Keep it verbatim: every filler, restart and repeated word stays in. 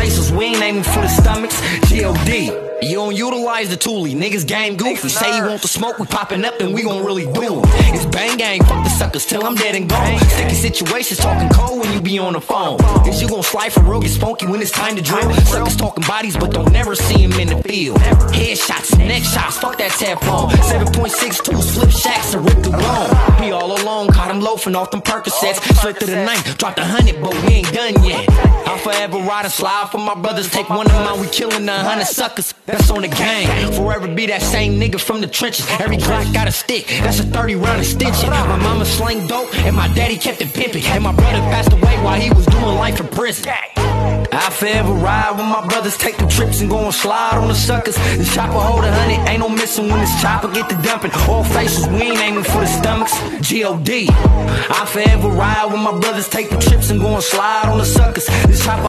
faces, we ain't aiming for the stomachs. G O D. You don't utilize the toolie, niggas game goofy. Say you want the smoke, we popping up and we gon' really do it. It's bang gang, fuck the suckers till I'm dead and gone. Sticky situations, talking cold when you be on the phone. Is you gon' slide for real, get spunky when it's time to drill. Suckers talking bodies, but don't never see him in the field. Headshots, neck shots, fuck that tap-on. seven point six twos, flip shacks, and rip the bone. Be all alone, caught him loafing off them Percocets. Straight to the ninth, dropped a hundred, but we ain't done yet. I'll forever ride and slide for my brothers. Take one of mine, we killing a hundred suckers. That's on the gang. Forever be that same nigga from the trenches. Every Glock got a stick, that's a thirty round extension. My mama slang dope, and my daddy kept it pimping. And my brother passed away while he was doing life in prison. I forever ride when my brothers take the trips and go and slide on the suckers. The chopper hold a hundred, ain't no missing when this chopper get the dumping. All faces, we ain't aiming for the stomachs. G O D. I forever ride when my brothers take the trips and go and slide on the suckers. This chopper